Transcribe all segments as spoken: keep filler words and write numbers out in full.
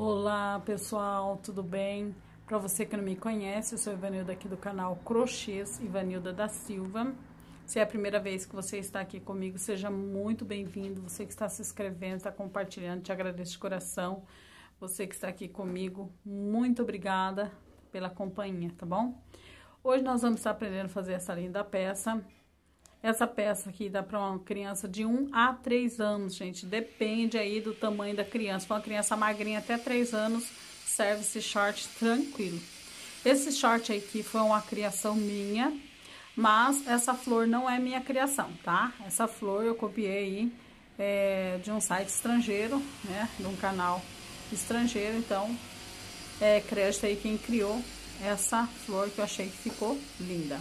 Olá pessoal, tudo bem? Para você que não me conhece, eu sou Ivanilda aqui do canal Crochês Ivanilda da Silva. Se é a primeira vez que você está aqui comigo, seja muito bem-vindo. Você que está se inscrevendo, está compartilhando, te agradeço de coração. Você que está aqui comigo, muito obrigada pela companhia, tá bom? Hoje nós vamos estar aprendendo a fazer essa linda peça. Essa peça aqui dá para uma criança de um a três anos, gente. Depende aí do tamanho da criança. Para uma criança magrinha até três anos, serve esse short tranquilo. Esse short aqui foi uma criação minha, mas essa flor não é minha criação, tá? Essa flor eu copiei aí é, de um site estrangeiro, né? De um canal estrangeiro, então é crédito aí quem criou essa flor que eu achei que ficou linda.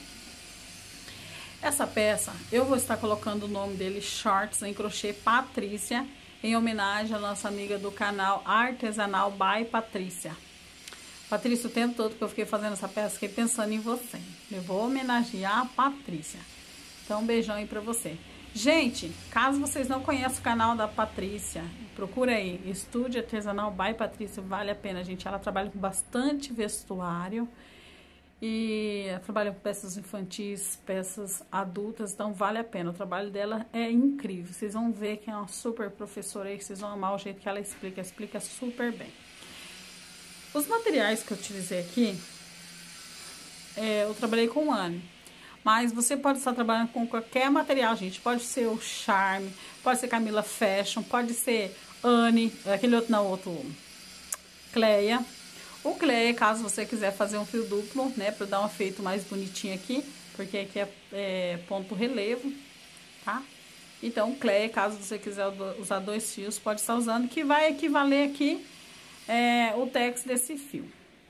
Essa peça, eu vou estar colocando o nome dele, Shorts em Crochê Patrícia, em homenagem à nossa amiga do canal Artesanal by Patrícia. Patrícia, o tempo todo que eu fiquei fazendo essa peça, fiquei pensando em você. Eu vou homenagear a Patrícia. Então, um beijão aí pra você. Gente, caso vocês não conheçam o canal da Patrícia, procura aí, Estúdio Artesanal by Patrícia, vale a pena, gente. Ela trabalha com bastante vestuário. E ela trabalha com peças infantis, peças adultas, então vale a pena. O trabalho dela é incrível. Vocês vão ver que é uma super professora aí, vocês vão amar o jeito que ela explica, explica super bem. Os materiais que eu utilizei aqui, é, eu trabalhei com Anne, mas você pode estar trabalhando com qualquer material, gente. Pode ser o Charme, pode ser Camila Fashion, pode ser Anne, aquele outro não, outro, Cleia. O Cleia, caso você quiser fazer um fio duplo, né, para dar um efeito mais bonitinho aqui, porque aqui é, é ponto relevo, tá? Então, Cleia, caso você quiser usar dois fios, pode estar usando, que vai equivaler aqui é, o tex desse fio.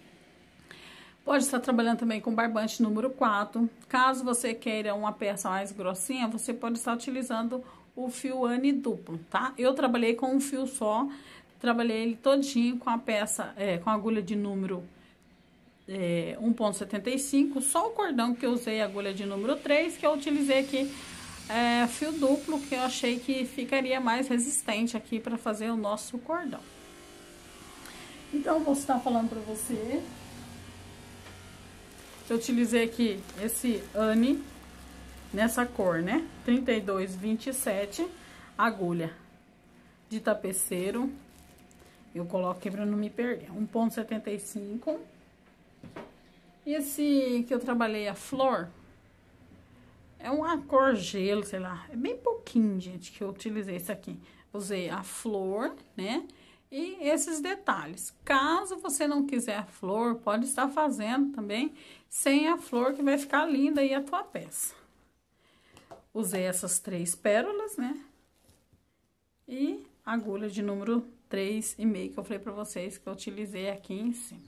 Pode estar trabalhando também com barbante número quatro. Caso você queira uma peça mais grossinha, você pode estar utilizando o fio Anne duplo, tá? Eu trabalhei com um fio só. Trabalhei ele todinho com a peça, é, com a agulha de número é, um ponto setenta e cinco, só o cordão que eu usei, a agulha de número três, que eu utilizei aqui é, fio duplo, que eu achei que ficaria mais resistente aqui para fazer o nosso cordão. Então, eu vou estar falando para você, eu utilizei aqui esse Anne, nessa cor, né, trinta e dois vinte e sete, agulha de tapeceiro. Eu coloco aqui pra não me perder. um ponto setenta e cinco. E esse que eu trabalhei a flor, é uma cor gelo, sei lá. É bem pouquinho, gente, que eu utilizei esse aqui. Usei a flor, né? E esses detalhes. Caso você não quiser a flor, pode estar fazendo também sem a flor, que vai ficar linda aí a tua peça. Usei essas três pérolas, né? E agulha de número três e meio que eu falei pra vocês que eu utilizei aqui em cima.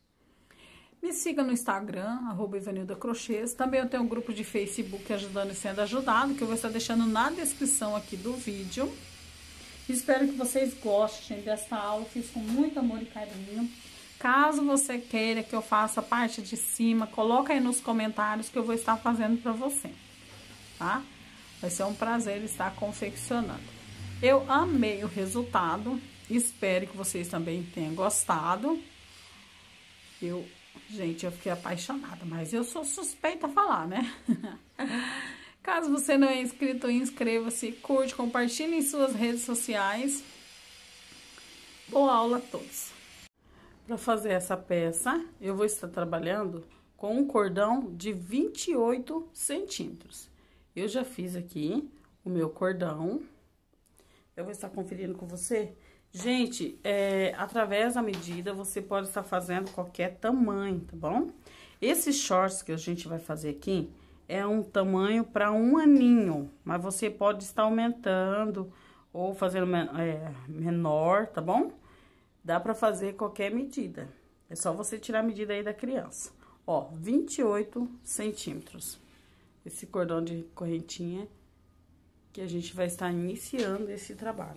Me siga no Instagram, arroba Ivanilda Crochês. Também eu tenho um grupo de Facebook Ajudando e Sendo Ajudado, que eu vou estar deixando na descrição aqui do vídeo. Espero que vocês gostem dessa aula, fiz com muito amor e carinho. Caso você queira que eu faça a parte de cima, coloca aí nos comentários que eu vou estar fazendo pra você, tá? Vai ser um prazer estar confeccionando. Eu amei o resultado, espero que vocês também tenham gostado. Eu, gente, eu fiquei apaixonada, mas eu sou suspeita a falar, né? Caso você não é inscrito, inscreva-se, curte, compartilhe em suas redes sociais. Boa aula a todos! Para fazer essa peça, eu vou estar trabalhando com um cordão de vinte e oito centímetros. Eu já fiz aqui o meu cordão. Eu vou estar conferindo com você. Gente, é, através da medida, você pode estar fazendo qualquer tamanho, tá bom? Esses shorts que a gente vai fazer aqui, é um tamanho para um aninho. Mas você pode estar aumentando ou fazendo é, menor, tá bom? Dá pra fazer qualquer medida. É só você tirar a medida aí da criança. Ó, vinte e oito centímetros. Esse cordão de correntinha que a gente vai estar iniciando esse trabalho.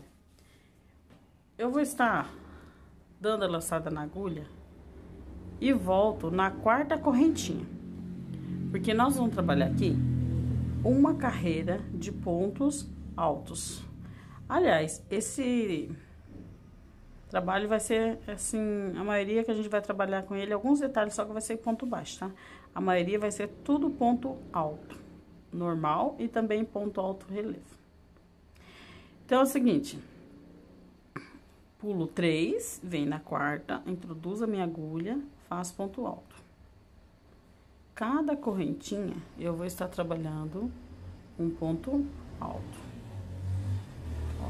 Eu vou estar dando a laçada na agulha e volto na quarta correntinha, porque nós vamos trabalhar aqui uma carreira de pontos altos. Aliás, esse O trabalho vai ser, assim, a maioria que a gente vai trabalhar com ele, alguns detalhes só que vai ser ponto baixo, tá? A maioria vai ser tudo ponto alto, normal e também ponto alto relevo. Então, é o seguinte, pulo três, vem na quarta, introduzo a minha agulha, faço ponto alto. Cada correntinha, eu vou estar trabalhando um ponto alto. Ó.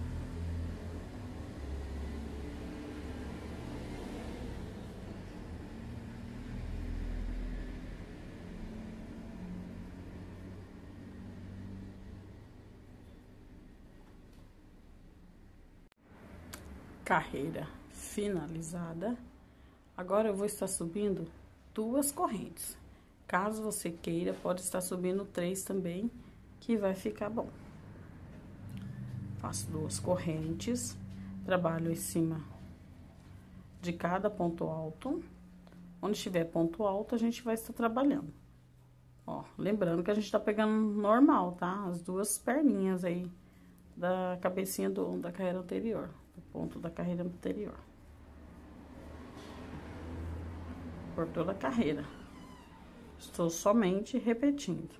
Carreira finalizada. Agora eu vou estar subindo duas correntes. Caso você queira, pode estar subindo três também, que vai ficar bom. Faço duas correntes, trabalho em cima de cada ponto alto. Onde tiver ponto alto, a gente vai estar trabalhando. Ó, lembrando que a gente tá pegando normal, tá? As duas perninhas aí da cabecinha do, da carreira anterior, do ponto da carreira anterior. Por toda a carreira. Estou somente repetindo.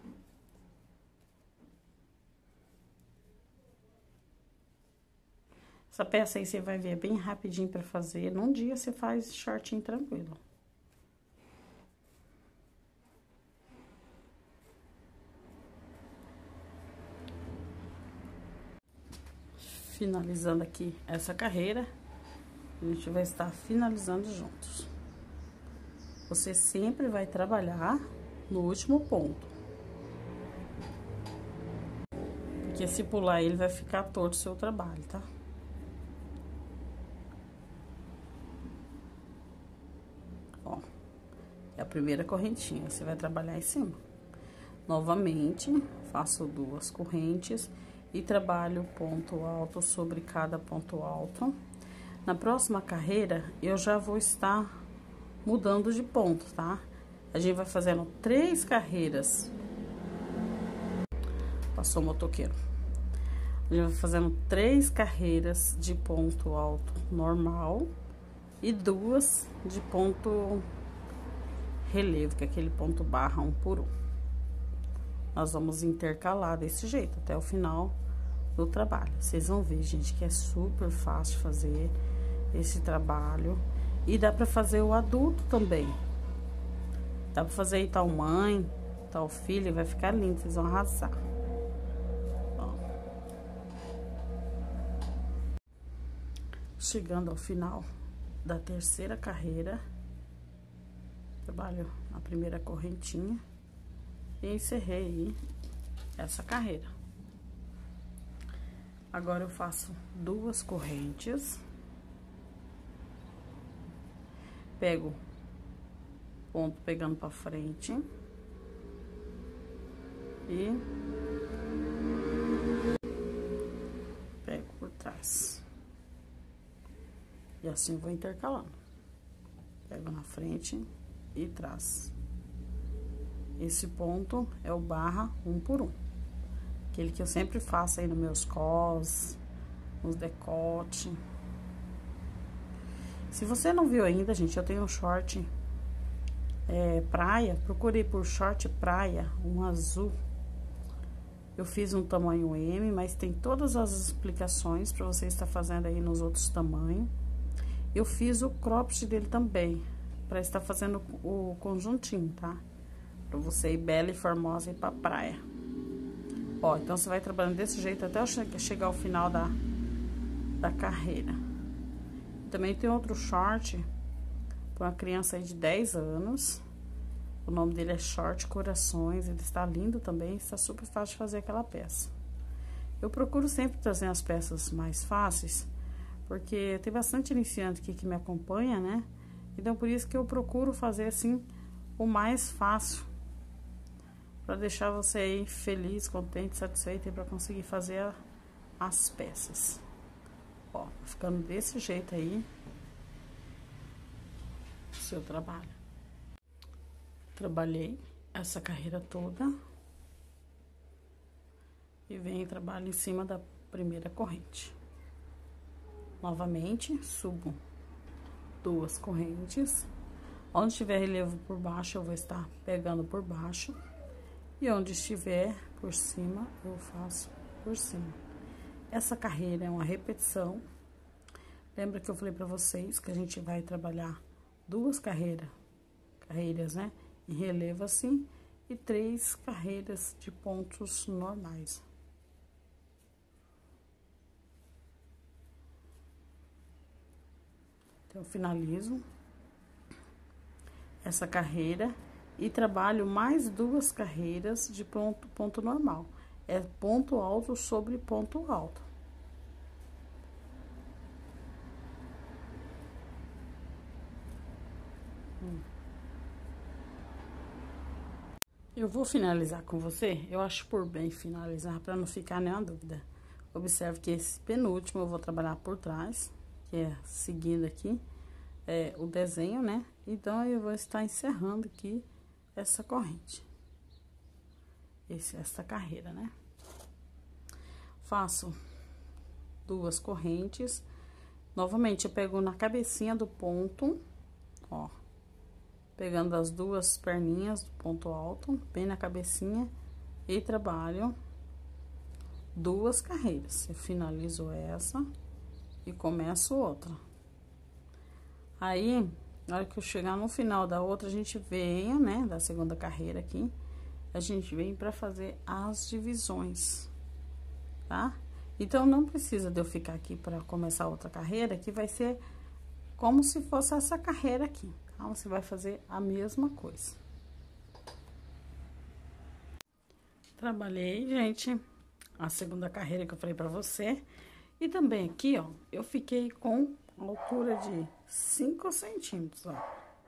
Essa peça aí você vai ver bem rapidinho pra fazer. Num dia você faz shortinho tranquilo. Finalizando aqui essa carreira, a gente vai estar finalizando juntos. Você sempre vai trabalhar no último ponto. Porque se pular ele, vai ficar torto o seu trabalho, tá? Ó, é a primeira correntinha, você vai trabalhar em cima. Novamente, faço duas correntes e trabalho ponto alto sobre cada ponto alto. Na próxima carreira, eu já vou estar mudando de ponto, tá? A gente vai fazendo três carreiras. Passou o motoqueiro. A gente vai fazendo três carreiras de ponto alto normal e duas de ponto relevo, que é aquele ponto barra um por um. Nós vamos intercalar desse jeito até o final do trabalho. Vocês vão ver, gente, que é super fácil fazer esse trabalho. E dá pra fazer o adulto também. Dá pra fazer aí tal mãe, tal filho, vai ficar lindo, vocês vão arrasar. Ó. Chegando ao final da terceira carreira, trabalho na primeira correntinha e encerrei aí essa carreira. Agora eu faço duas correntes. Pego ponto pegando pra frente e pego por trás. E assim vou intercalando. Pego na frente e trás. Esse ponto é o barra um por um. Aquele que eu sempre faço aí nos meus cos, nos decote. Se você não viu ainda, gente, eu tenho um short é, praia. Procurei por short praia, um azul. Eu fiz um tamanho M, mas tem todas as explicações para você estar fazendo aí nos outros tamanhos. Eu fiz o cropped dele também, para estar fazendo o conjuntinho, tá? Pra você ir bela e formosa e ir pra praia. Ó, então você vai trabalhando desse jeito até chegar ao final da, da carreira. Também tem outro short para uma criança aí de dez anos. O nome dele é Short Corações. Ele está lindo também, está super fácil de fazer aquela peça. Eu procuro sempre trazer as peças mais fáceis, porque tem bastante iniciante aqui que me acompanha, né? Então, por isso que eu procuro fazer, assim, o mais fácil, para deixar você aí feliz, contente, satisfeito e para conseguir fazer a, as peças. Ó, ficando desse jeito aí, o seu trabalho. Trabalhei essa carreira toda e venho e trabalho em cima da primeira corrente. Novamente, subo duas correntes. Onde tiver relevo por baixo, eu vou estar pegando por baixo. E onde estiver por cima, eu faço por cima. Essa carreira é uma repetição. Lembra que eu falei pra vocês que a gente vai trabalhar duas carreiras, carreiras, né? Em relevo assim, e três carreiras de pontos normais. Então, eu finalizo essa carreira e trabalho mais duas carreiras de ponto, ponto normal. É ponto alto sobre ponto alto. Hum. Eu vou finalizar com você, eu acho por bem finalizar, para não ficar nenhuma dúvida. Observe que esse penúltimo eu vou trabalhar por trás, que é seguindo aqui é, o desenho, né? Então, eu vou estar encerrando aqui essa corrente. Esse, essa carreira, né? Faço duas correntes. Novamente, eu pego na cabecinha do ponto, ó. Pegando as duas perninhas do ponto alto, bem na cabecinha, e trabalho duas carreiras. Eu finalizo essa e começo outra. Aí, na hora que eu chegar no final da outra, a gente venha, né, da segunda carreira aqui, a gente vem pra fazer as divisões, tá? Então, não precisa de eu ficar aqui pra começar outra carreira, que vai ser como se fosse essa carreira aqui, tá? Você vai fazer a mesma coisa. Trabalhei, gente, a segunda carreira que eu falei pra você. E também aqui, ó, eu fiquei com altura de cinco centímetros, ó.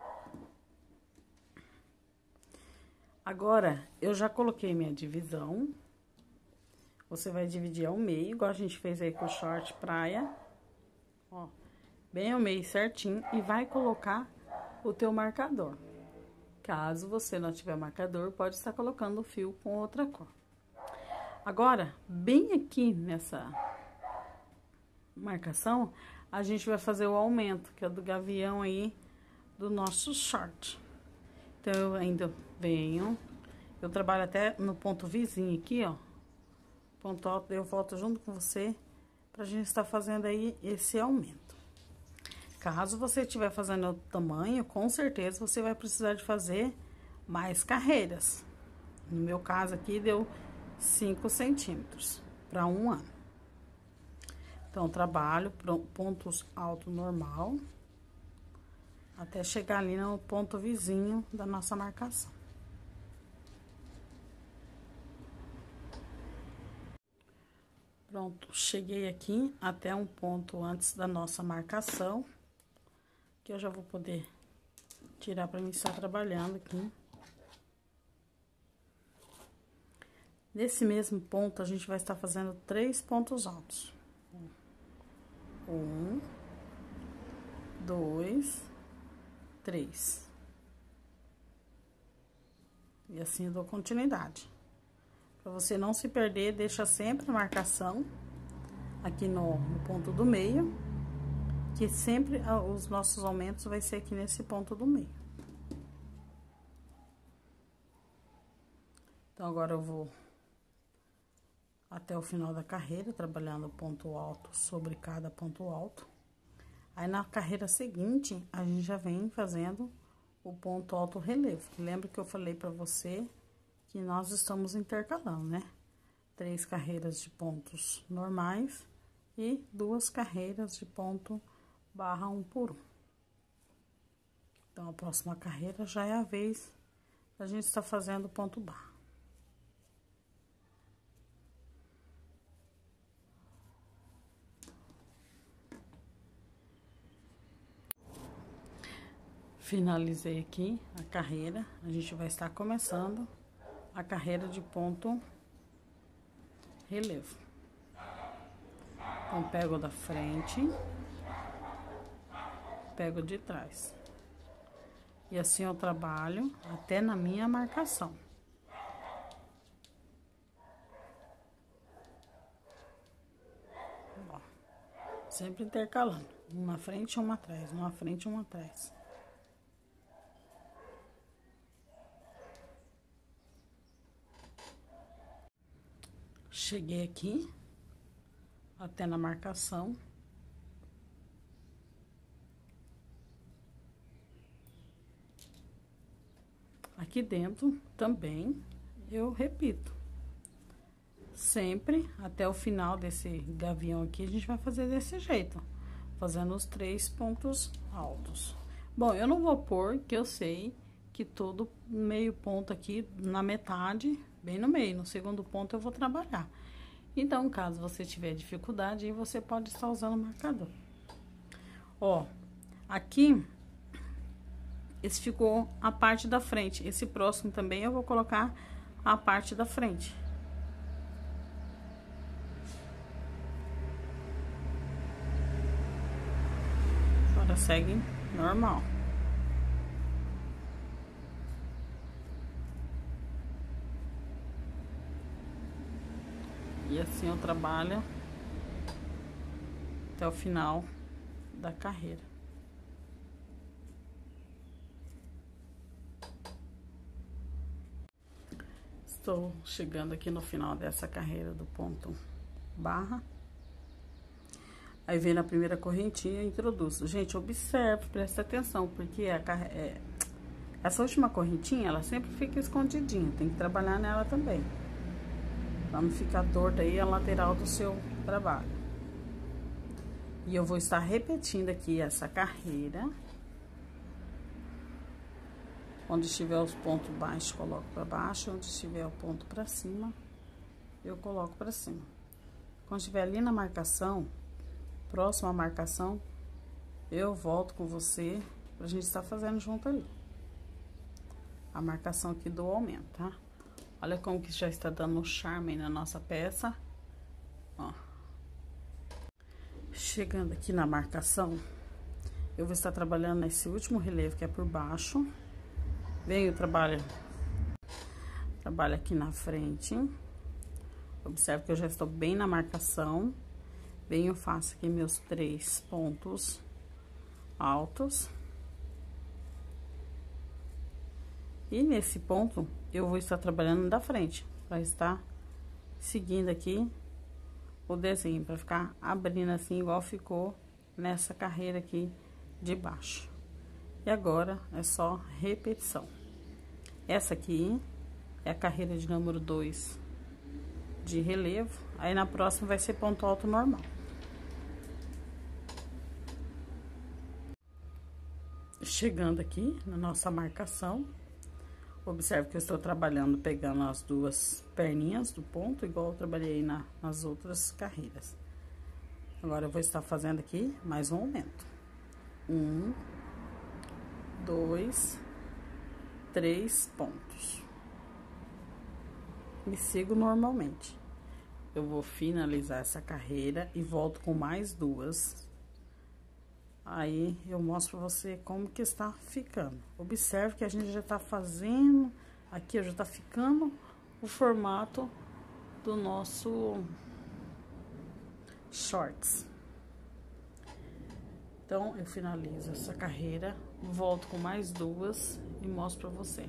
Agora, eu já coloquei minha divisão. Você vai dividir ao meio, igual a gente fez aí com o short praia. Ó, bem ao meio certinho. E vai colocar o teu marcador. Caso você não tiver marcador, pode estar colocando o fio com outra cor. Agora, bem aqui nessa marcação, a gente vai fazer o aumento, que é do gavião aí, do nosso short. Então, eu ainda venho, eu trabalho até no ponto vizinho aqui, ó. Ponto alto, eu volto junto com você, pra gente estar fazendo aí esse aumento. Caso você estiver fazendo outro tamanho, com certeza você vai precisar de fazer mais carreiras. No meu caso aqui, deu cinco centímetros para um ano. Então, trabalho pontos alto normal, até chegar ali no ponto vizinho da nossa marcação. Pronto, cheguei aqui até um ponto antes da nossa marcação, que eu já vou poder tirar para mim estar trabalhando aqui. Nesse mesmo ponto, a gente vai estar fazendo três pontos altos. Um, dois, três. E assim eu dou continuidade. Para você não se perder, deixa sempre a marcação aqui no, no ponto do meio, que sempre os nossos aumentos vai ser aqui nesse ponto do meio. Então, agora eu vou até o final da carreira, trabalhando ponto alto sobre cada ponto alto. Aí, na carreira seguinte, a gente já vem fazendo o ponto alto relevo. Lembra que eu falei pra você que nós estamos intercalando, né? Três carreiras de pontos normais e duas carreiras de ponto barra um por um. Então, a próxima carreira já é a vez da gente estar fazendo ponto barra. Finalizei aqui a carreira, a gente vai estar começando a carreira de ponto relevo. Então, pego da frente, pego de trás. E assim eu trabalho até na minha marcação. Sempre intercalando. Um na frente e uma atrás. Um na frente e uma atrás. Cheguei aqui. Até na marcação. Aqui dentro também eu repito. Sempre até o final desse gavião aqui, a gente vai fazer desse jeito. Fazendo os três pontos altos. Bom, eu não vou pôr, que eu sei que todo meio ponto aqui na metade, bem no meio, no segundo ponto eu vou trabalhar. Então, caso você tiver dificuldade, aí você pode estar usando o marcador. Ó, aqui, esse ficou a parte da frente. Esse próximo também eu vou colocar a parte da frente. Agora segue normal. E assim eu trabalho até o final da carreira. Estou chegando aqui no final dessa carreira do ponto barra. Aí vem na primeira correntinha e introduzo. Gente, observe, presta atenção, porque a, é, essa última correntinha, ela sempre fica escondidinha. Tem que trabalhar nela também. Pra não ficar torta aí a lateral do seu trabalho. E eu vou estar repetindo aqui essa carreira. Onde estiver os pontos baixos, coloco para baixo. Onde estiver o ponto para cima, eu coloco para cima. Quando estiver ali na marcação, próxima à marcação, eu volto com você pra gente estar fazendo junto ali. A marcação aqui do aumento, tá? Olha como que já está dando um charme aí na nossa peça. Ó. Chegando aqui na marcação, eu vou estar trabalhando nesse último relevo que é por baixo. Venho, trabalho, trabalho aqui na frente. Observe que eu já estou bem na marcação. Venho, faço aqui meus três pontos altos. E nesse ponto, eu vou estar trabalhando da frente, para estar seguindo aqui o desenho, para ficar abrindo assim, igual ficou nessa carreira aqui de baixo. E agora, é só repetição. Essa aqui é a carreira de número dois de relevo. Aí, na próxima, vai ser ponto alto normal. Chegando aqui na nossa marcação, observe que eu estou trabalhando, pegando as duas perninhas do ponto, igual eu trabalhei na, nas outras carreiras. Agora, eu vou estar fazendo aqui mais um aumento. Um, dois, três pontos. E sigo normalmente. Eu vou finalizar essa carreira e volto com mais duas. Aí, eu mostro pra você como que está ficando. Observe que a gente já tá fazendo... Aqui, já tá ficando o formato do nosso shorts. Então, eu finalizo essa carreira, volto com mais duas e mostro pra você.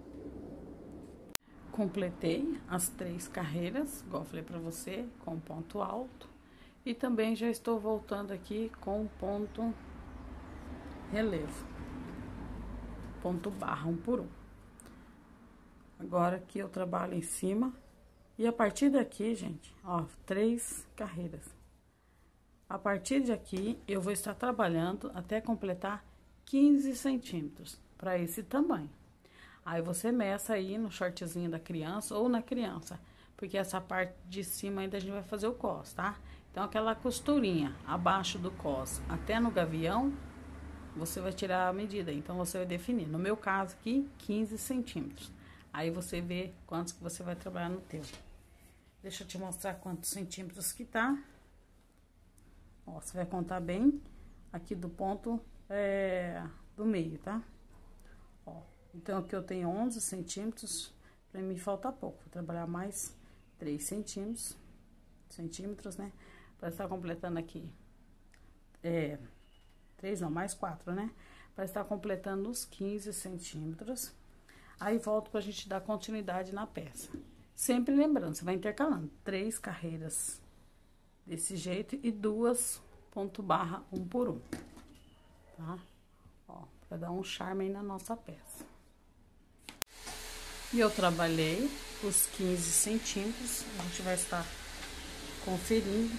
Completei as três carreiras, igual eu falei pra você, com ponto alto. E também já estou voltando aqui com ponto relevo. Ponto barra, um por um. Agora aqui eu trabalho em cima. E a partir daqui, gente, ó, três carreiras. A partir de aqui, eu vou estar trabalhando até completar quinze centímetros, para esse tamanho. Aí, você meça aí no shortzinho da criança ou na criança, porque essa parte de cima ainda a gente vai fazer o cos, tá? Então, aquela costurinha abaixo do cos até no gavião, você vai tirar a medida, então você vai definir. No meu caso aqui, quinze centímetros. Aí, você vê quantos que você vai trabalhar no teu. Deixa eu te mostrar quantos centímetros que tá. Ó, você vai contar bem aqui do ponto é, do meio, tá? Ó, então, aqui eu tenho onze centímetros, pra mim falta pouco. Vou trabalhar mais três centímetros, centímetros, né? Pra estar completando aqui é, três não, mais quatro, né? Para estar completando os quinze centímetros. Aí, volto pra gente dar continuidade na peça. Sempre lembrando, você vai intercalando três carreiras desse jeito e duas ponto barra um por um, tá? Ó, pra dar um charme aí na nossa peça. E eu trabalhei os quinze centímetros, a gente vai estar conferindo.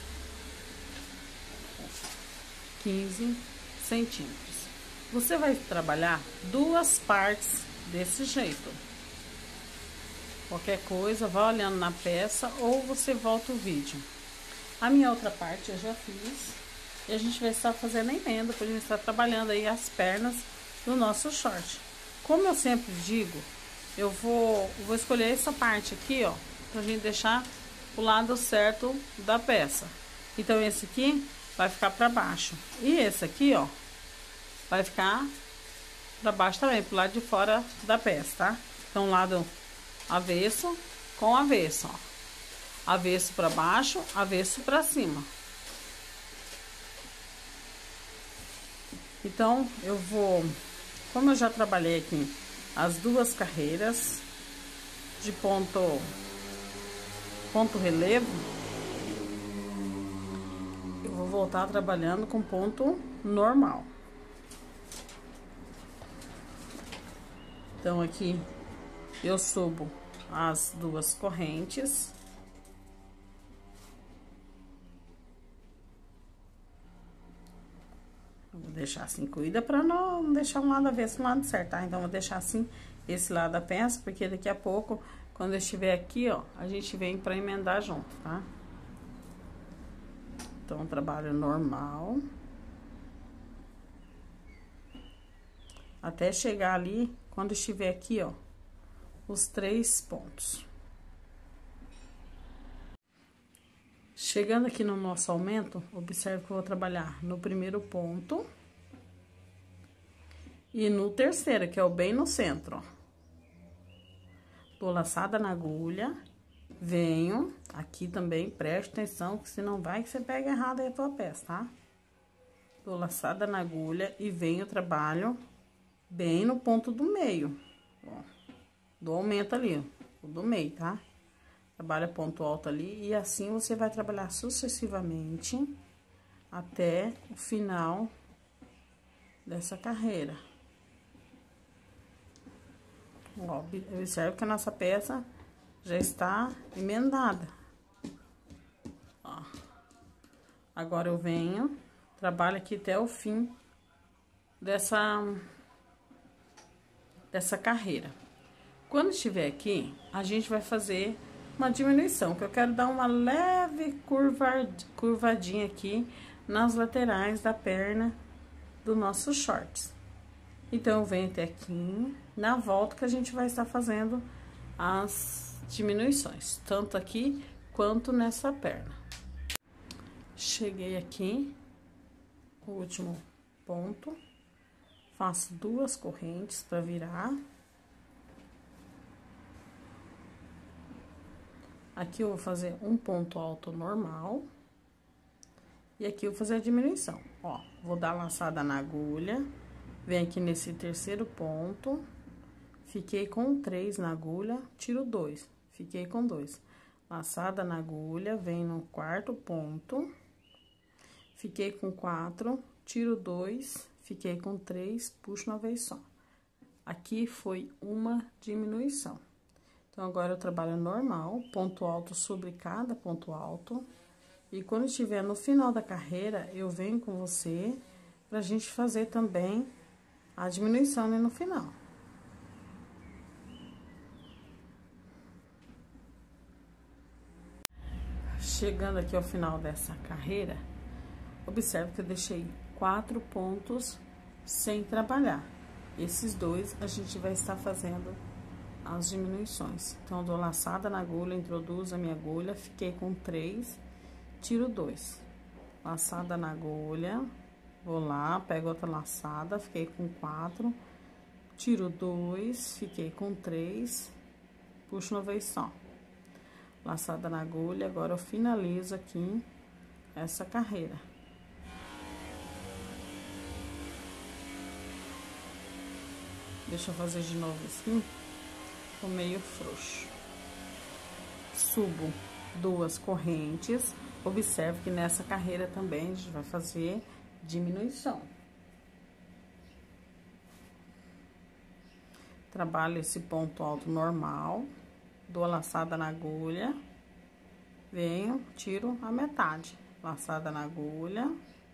quinze centímetros. Você vai trabalhar duas partes desse jeito. Qualquer coisa, vá olhando na peça ou você volta o vídeo. A minha outra parte eu já fiz. E a gente vai estar fazendo a emenda, para a gente estar trabalhando aí as pernas do nosso short. Como eu sempre digo, eu vou, eu vou escolher essa parte aqui, ó, pra gente deixar o lado certo da peça. Então, esse aqui vai ficar pra baixo. E esse aqui, ó, vai ficar pra baixo também, pro lado de fora da peça, tá? Então, lado avesso com avesso, ó. Avesso pra baixo, avesso pra cima. Então, eu vou... Como eu já trabalhei aqui as duas carreiras de ponto... Ponto relevo, eu vou voltar trabalhando com ponto normal. Então, aqui eu subo as duas correntes. Vou deixar assim, cuida pra não deixar um lado avesso, um lado certo, tá? Então, vou deixar assim, esse lado da peça, porque daqui a pouco, quando eu estiver aqui, ó, a gente vem pra emendar junto, tá? Então, trabalho normal. Até chegar ali, quando estiver aqui, ó, os três pontos. Chegando aqui no nosso aumento, observe que eu vou trabalhar no primeiro ponto e no terceiro, que é o bem no centro, ó. Dou laçada na agulha, venho aqui também, preste atenção, que senão vai que você pega errado aí a tua peça, tá? Dou laçada na agulha e venho, trabalho bem no ponto do meio, ó. Do aumento ali, ó, do meio, tá? Trabalha ponto alto ali e assim você vai trabalhar sucessivamente até o final dessa carreira. Ó, observe que a nossa peça já está emendada. Ó. Agora eu venho, trabalho aqui até o fim dessa, dessa carreira. Quando estiver aqui, a gente vai fazer uma diminuição, que eu quero dar uma leve curva, curvadinha aqui nas laterais da perna do nosso shorts. Então, eu venho até aqui, na volta que a gente vai estar fazendo as diminuições, tanto aqui quanto nessa perna. Cheguei aqui, o último ponto, faço duas correntes para virar. Aqui eu vou fazer um ponto alto normal. E aqui eu vou fazer a diminuição. Ó, vou dar laçada na agulha. Vem aqui nesse terceiro ponto. Fiquei com três na agulha, tiro dois. Fiquei com dois. Laçada na agulha, vem no quarto ponto. Fiquei com quatro, tiro dois. Fiquei com três, puxo uma vez só. Aqui foi uma diminuição. Então, agora eu trabalho normal, ponto alto sobre cada ponto alto. E quando estiver no final da carreira, eu venho com você pra gente fazer também a diminuição ali no final. Chegando aqui ao final dessa carreira, observe que eu deixei quatro pontos sem trabalhar. Esses dois a gente vai estar fazendo as diminuições. Então, eu dou laçada na agulha, introduzo a minha agulha, fiquei com três, tiro dois. Laçada na agulha, vou lá, pego outra laçada, fiquei com quatro, tiro dois, fiquei com três, puxo uma vez só. Laçada na agulha, agora eu finalizo aqui essa carreira. Deixa eu fazer de novo assim. Ficou meio frouxo. Subo duas correntes. Observe que nessa carreira também a gente vai fazer diminuição. Trabalho esse ponto alto normal. Dou a laçada na agulha. Venho, tiro a metade. Laçada na agulha.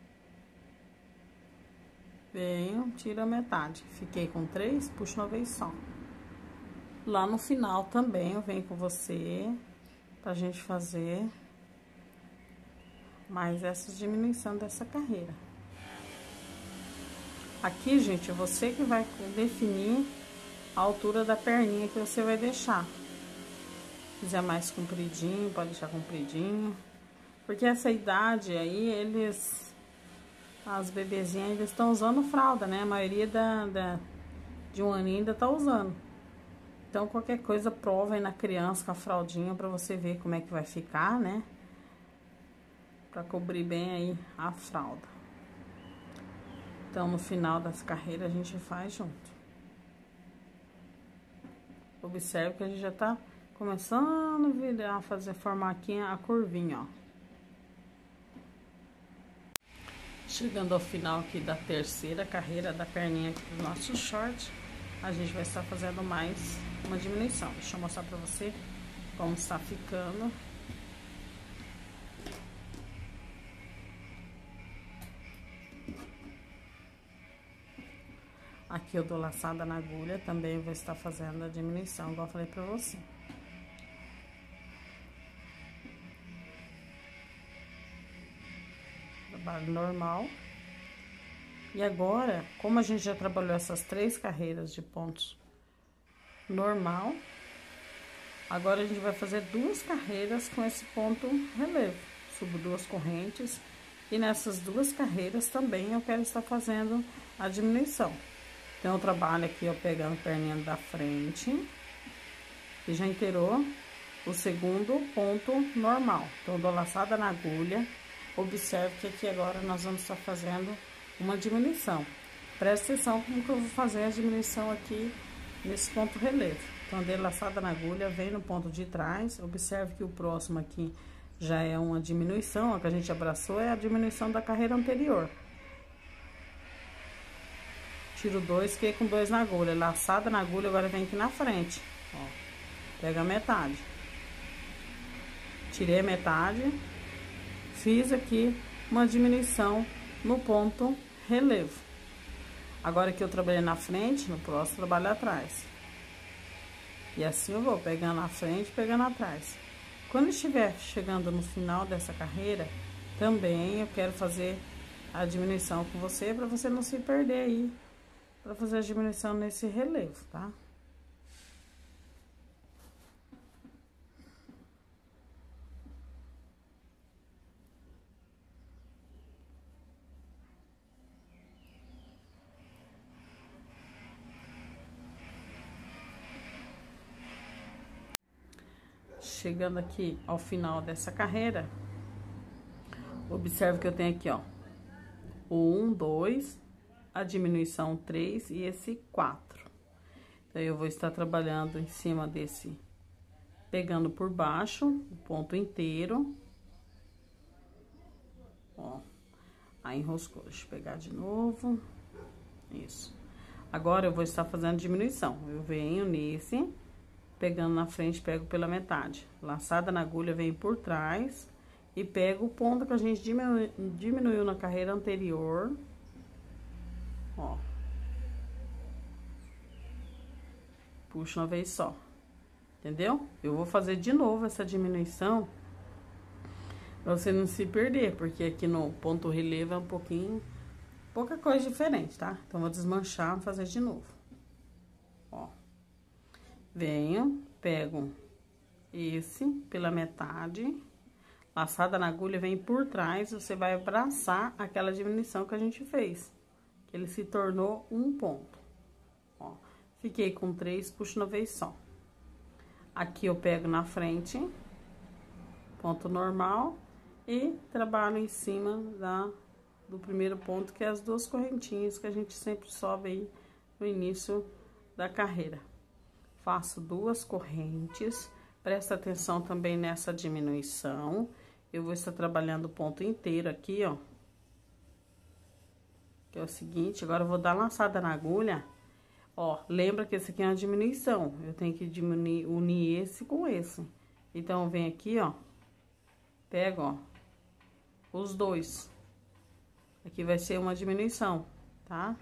Venho, tiro a metade. Fiquei com três, puxo uma vez só. Lá no final também eu venho com você pra gente fazer mais essa diminuição dessa carreira. Aqui, gente, é você que vai definir a altura da perninha que você vai deixar. Se quiser mais compridinho, pode deixar compridinho. Porque essa idade aí, eles... As bebezinhas ainda estão usando fralda, né? A maioria da, da, de um aninho ainda tá usando. Então, qualquer coisa, prova aí na criança com a fraldinha pra você ver como é que vai ficar, né? Pra cobrir bem aí a fralda. Então, no final das carreiras, a gente faz junto. Observe que a gente já tá começando a virar, fazer, formar aqui a curvinha, ó. Chegando ao final aqui da terceira carreira da perninha aqui do nosso short, a gente vai estar fazendo mais uma diminuição. Deixa eu mostrar pra você como está ficando. Aqui eu dou laçada na agulha, também vou estar fazendo a diminuição, igual eu falei pra você. Trabalho normal. E agora, como a gente já trabalhou essas três carreiras de pontos normal, agora a gente vai fazer duas carreiras com esse ponto relevo. Subo duas correntes e nessas duas carreiras também eu quero estar fazendo a diminuição. Então, eu trabalho aqui, ó, pegando a perninha da frente e já inteirou o segundo ponto normal. Então, eu dou laçada na agulha. Observe que aqui agora nós vamos estar fazendo uma diminuição. Presta atenção como que eu vou fazer a diminuição aqui nesse ponto relevo. Então, dei laçada na agulha, vem no ponto de trás. Observe que o próximo aqui já é uma diminuição, a que a gente abraçou é a diminuição da carreira anterior. Tiro dois, fiquei com dois na agulha. Laçada na agulha, agora vem aqui na frente. Ó, pega a metade. Tirei a metade. Fiz aqui uma diminuição no ponto relevo. Agora que eu trabalhei na frente, no próximo trabalho atrás. E assim eu vou pegando na frente, pegando atrás. Quando estiver chegando no final dessa carreira, também eu quero fazer a diminuição com você, para você não se perder aí, para fazer a diminuição nesse relevo, tá? Chegando aqui ao final dessa carreira, observe que eu tenho aqui, ó, o um, dois, a diminuição três e esse quatro. Então, eu vou estar trabalhando em cima desse, pegando por baixo, o ponto inteiro. Ó, aí enroscou, deixa eu pegar de novo. Isso. Agora, eu vou estar fazendo diminuição. Eu venho nesse... Pegando na frente, pego pela metade. Laçada na agulha, vem por trás. E pego o ponto que a gente diminu, diminuiu na carreira anterior. Ó. Puxo uma vez só. Entendeu? Eu vou fazer de novo essa diminuição. Pra você não se perder. Porque aqui no ponto relevo é um pouquinho... Pouca coisa diferente, tá? Então, vou desmanchar e fazer de novo. Ó. Venho, pego esse pela metade, laçada na agulha, vem por trás, você vai abraçar aquela diminuição que a gente fez, que ele se tornou um ponto. Ó, fiquei com três, puxo uma vez só. Aqui eu pego na frente, ponto normal, e trabalho em cima da, do primeiro ponto, que é as duas correntinhas que a gente sempre sobe aí no início da carreira. Faço duas correntes, presta atenção também nessa diminuição. Eu vou estar trabalhando o ponto inteiro aqui, ó. Que é o seguinte, agora eu vou dar laçada na agulha. Ó, lembra que esse aqui é uma diminuição. Eu tenho que diminuir, unir esse com esse. Então, vem aqui, ó. Pego, ó. Os dois. Aqui vai ser uma diminuição, tá?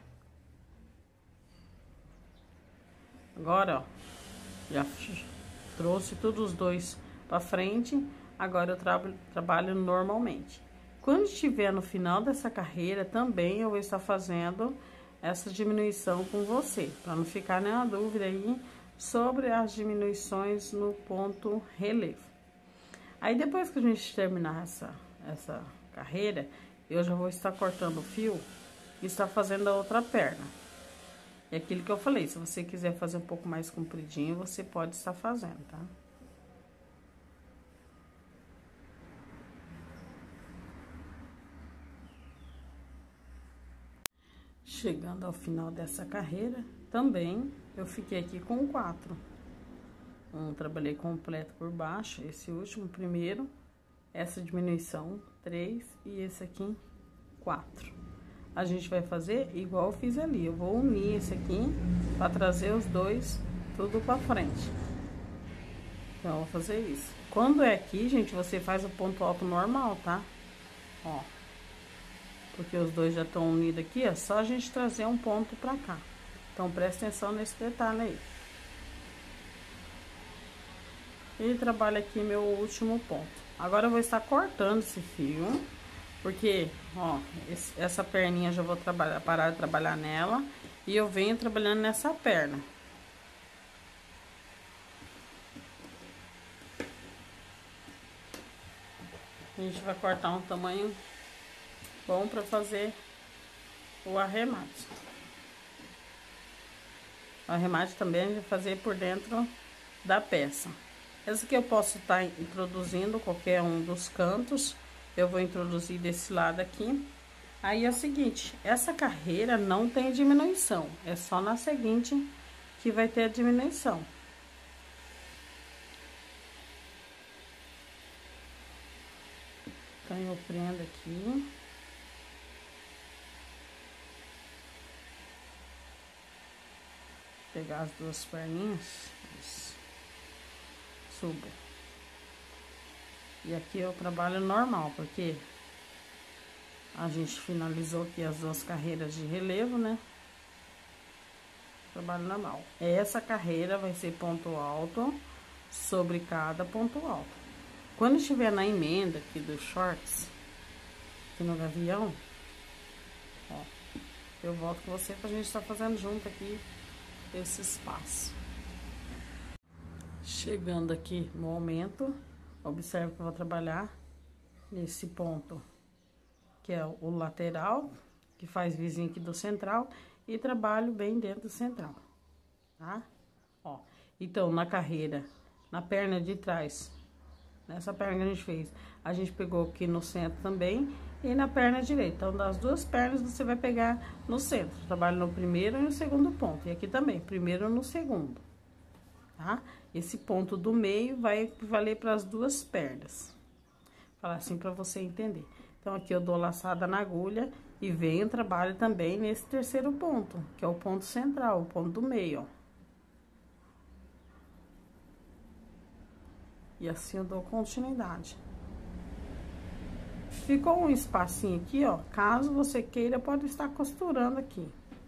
Agora, ó. Já trouxe todos os dois pra frente. Agora eu tra trabalho normalmente. Quando estiver no final dessa carreira, também eu vou estar fazendo essa diminuição com você, para não ficar nenhuma dúvida aí sobre as diminuições no ponto relevo. Aí depois que a gente terminar essa, essa carreira, eu já vou estar cortando o fio e estar fazendo a outra perna. É aquilo que eu falei, se você quiser fazer um pouco mais compridinho, você pode estar fazendo, tá? Chegando ao final dessa carreira, também eu fiquei aqui com quatro. Um, trabalhei completo por baixo, esse último primeiro, essa diminuição, três, e esse aqui, quatro. A gente vai fazer igual eu fiz ali, eu vou unir esse aqui para trazer os dois tudo para frente. Então, eu vou fazer isso. Quando é aqui, gente, você faz o ponto alto normal, tá? Ó. Porque os dois já estão unidos aqui, é só a gente trazer um ponto pra cá. Então, presta atenção nesse detalhe aí. E trabalha aqui meu último ponto. Agora, eu vou estar cortando esse fio, porque, ó, esse, essa perninha já vou trabalhar, parar de trabalhar nela. E eu venho trabalhando nessa perna. A gente vai cortar um tamanho bom para fazer o arremate. O arremate também vai fazer por dentro da peça. Essa aqui eu posso estar introduzindo qualquer um dos cantos. Eu vou introduzir desse lado aqui. Aí é o seguinte, essa carreira não tem diminuição. É só na seguinte que vai ter a diminuição. Então, eu prendo aqui. Pegar as duas perninhas, isso. Subo. E aqui eu trabalho normal, porque a gente finalizou aqui as duas carreiras de relevo, né? Trabalho normal. Essa carreira vai ser ponto alto sobre cada ponto alto. Quando estiver na emenda aqui dos shorts, aqui no gavião, ó, eu volto com você pra gente estar fazendo junto aqui esse espaço. Chegando aqui no aumento, observe que eu vou trabalhar nesse ponto, que é o lateral, que faz vizinho aqui do central, e trabalho bem dentro do central, tá? Ó, então, na carreira, na perna de trás, nessa perna que a gente fez, a gente pegou aqui no centro também, e na perna direita. Então, das duas pernas, você vai pegar no centro. Trabalho no primeiro e no segundo ponto. E aqui também, primeiro e no segundo, tá? Esse ponto do meio vai valer para as duas pernas. Vou falar assim para você entender. Então, aqui eu dou laçada na agulha e venho trabalho também nesse terceiro ponto, que é o ponto central, o ponto do meio, ó. E assim eu dou continuidade. Ficou um espacinho aqui, ó. Caso você queira, pode estar costurando aqui.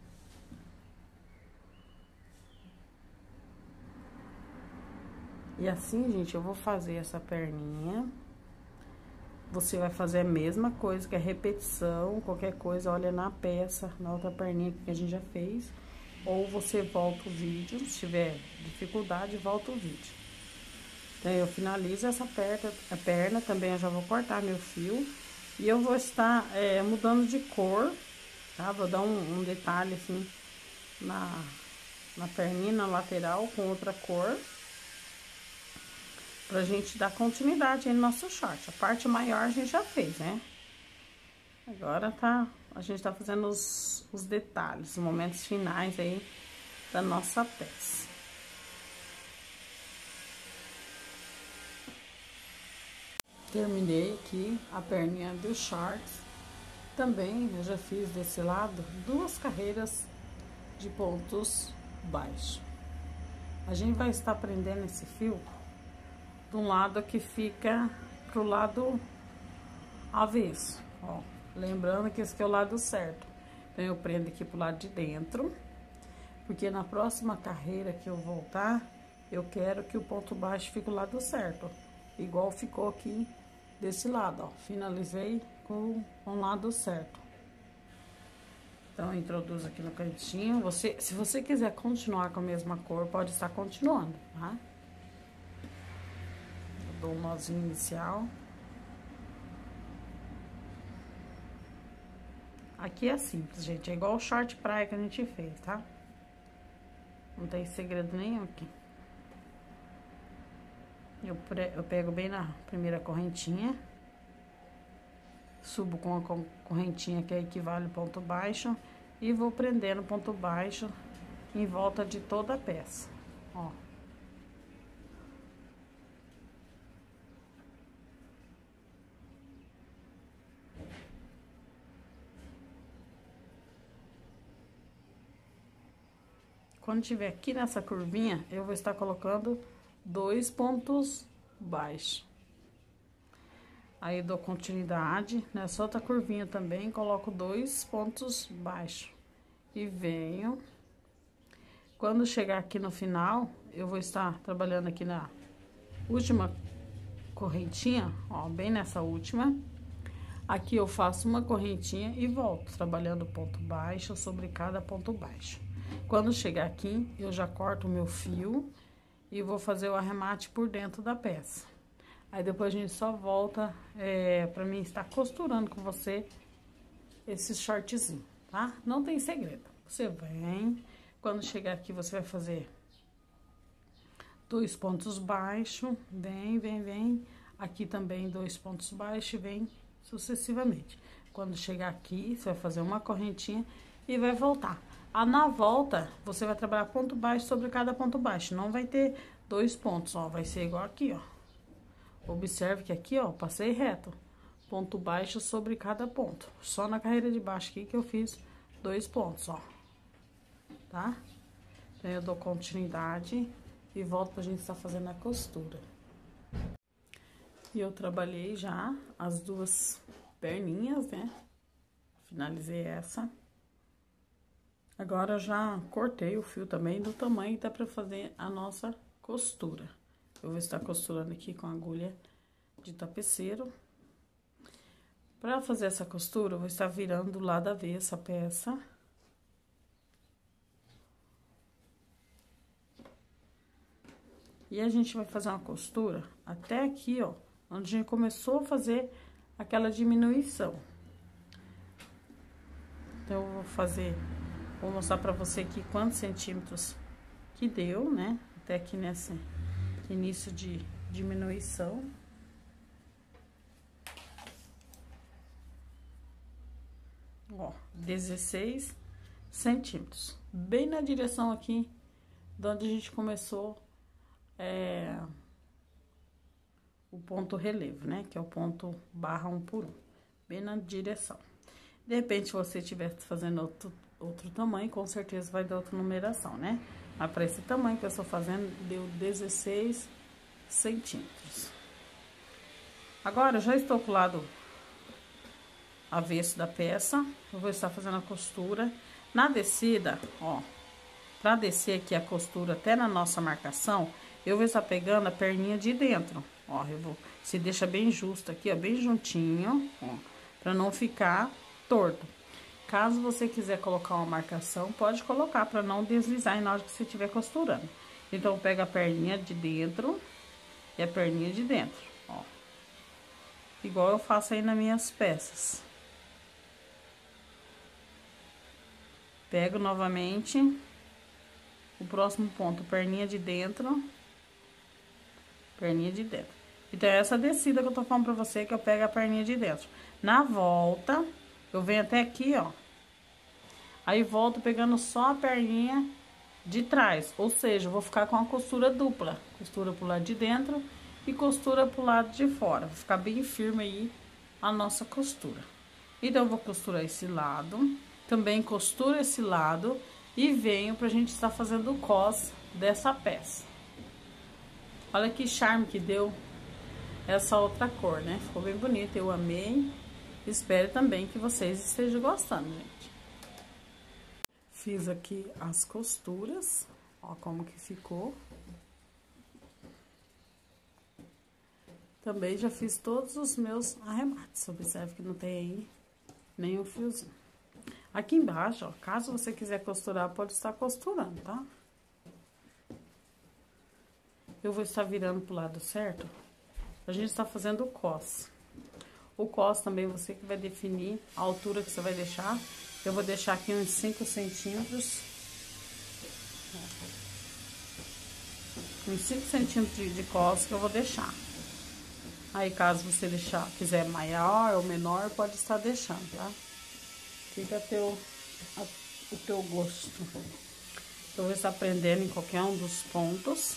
E assim, gente, eu vou fazer essa perninha. Você vai fazer a mesma coisa, que é repetição. Qualquer coisa, olha na peça, na outra perninha que a gente já fez. Ou você volta o vídeo, se tiver dificuldade, volta o vídeo. Então, eu finalizo essa perna, a perna também eu já vou cortar meu fio. E eu vou estar é, mudando de cor, tá? Vou dar um, um detalhe assim na, na perninha, na lateral, com outra cor. Pra gente dar continuidade aí no nosso short. A parte maior a gente já fez, né? Agora tá, a gente tá fazendo os, os detalhes, os momentos finais aí da nossa peça. Terminei aqui a perninha dos shorts. Também eu já fiz desse lado duas carreiras de pontos baixos. A gente vai estar prendendo esse fio de um lado que fica pro lado avesso, ó. Lembrando que esse aqui é o lado certo. Então, eu prendo aqui pro lado de dentro, porque na próxima carreira que eu voltar, eu quero que o ponto baixo fique do lado certo, igual ficou aqui desse lado, ó. Finalizei com o lado certo. Então, eu introduzo aqui no cantinho. Você, se você quiser continuar com a mesma cor, pode estar continuando, tá? Eu dou um nozinho inicial. Aqui é simples, gente. É igual o short praia que a gente fez, tá? Não tem segredo nenhum aqui. Eu, eu pego bem na primeira correntinha. Subo com a correntinha que equivale ao ponto baixo. E vou prendendo ponto baixo em volta de toda a peça, ó. Quando tiver aqui nessa curvinha, eu vou estar colocando dois pontos baixos. Aí, eu dou continuidade nessa outra curvinha também, coloco dois pontos baixos. E venho. Quando chegar aqui no final, eu vou estar trabalhando aqui na última correntinha, ó, bem nessa última. Aqui eu faço uma correntinha e volto, trabalhando ponto baixo sobre cada ponto baixo. Quando chegar aqui, eu já corto o meu fio e vou fazer o arremate por dentro da peça. Aí, depois a gente só volta é, pra mim estar costurando com você esse shortzinho, tá? Não tem segredo. Você vem, quando chegar aqui, você vai fazer dois pontos baixos, vem, vem, vem. Aqui também dois pontos baixos e vem sucessivamente. Quando chegar aqui, você vai fazer uma correntinha e vai voltar. Ah, na volta, você vai trabalhar ponto baixo sobre cada ponto baixo. Não vai ter dois pontos, ó. Vai ser igual aqui, ó. Observe que aqui, ó, passei reto. Ponto baixo sobre cada ponto. Só na carreira de baixo aqui que eu fiz dois pontos, ó. Tá? Então, eu dou continuidade e volto pra gente estar fazendo a costura. E eu trabalhei já as duas perninhas, né? Finalizei essa. Agora, já cortei o fio também do tamanho que dá pra fazer a nossa costura. Eu vou estar costurando aqui com a agulha de tapeceiro. Pra fazer essa costura, eu vou estar virando do lado avesso a peça. E a gente vai fazer uma costura até aqui, ó, onde a gente começou a fazer aquela diminuição. Então, eu vou fazer, vou mostrar pra você aqui quantos centímetros que deu, né? Até aqui nesse início de diminuição. Ó, dezesseis centímetros. Bem na direção aqui de onde a gente começou é, o ponto relevo, né? Que é o ponto barra um por um. Bem na direção. De repente, se você estiver fazendo outro, outro tamanho, com certeza vai dar outra numeração, né? Mas para esse tamanho que eu estou fazendo, deu dezesseis centímetros. Agora, eu já estou com o lado avesso da peça. Eu vou estar fazendo a costura. Na descida, ó, para descer aqui a costura até na nossa marcação, eu vou estar pegando a perninha de dentro. Ó, eu vou, se deixa bem justo aqui, ó, bem juntinho, ó, para não ficar torto. Caso você quiser colocar uma marcação, pode colocar para não deslizar na hora que você estiver costurando. Então, pega a perninha de dentro e a perninha de dentro, ó. Igual eu faço aí nas minhas peças. Pego novamente o próximo ponto, perninha de dentro, perninha de dentro. Então, é essa descida que eu tô falando pra você, que eu pego a perninha de dentro. Na volta, eu venho até aqui, ó. Aí, volto pegando só a perninha de trás, ou seja, eu vou ficar com a costura dupla, costura pro lado de dentro e costura pro lado de fora, vai ficar bem firme aí a nossa costura. Então, eu vou costurar esse lado, também costuro esse lado e venho pra gente estar fazendo o cos dessa peça. Olha que charme que deu essa outra cor, né? Ficou bem bonito, eu amei. Espero também que vocês estejam gostando, gente. Fiz aqui as costuras, ó como que ficou. Também já fiz todos os meus arremates. Observe que não tem aí nenhum fiozinho. Aqui embaixo, ó, caso você quiser costurar, pode estar costurando, tá? Eu vou estar virando pro lado certo. A gente está fazendo o cos. O cos também você que vai definir a altura que você vai deixar. Eu vou deixar aqui uns cinco centímetros. Uns cinco centímetros de, de cos que eu vou deixar. Aí, caso você deixar, quiser maior ou menor, pode estar deixando, tá? Fica a teu, a, o teu gosto. Eu vou estar prendendo em qualquer um dos pontos.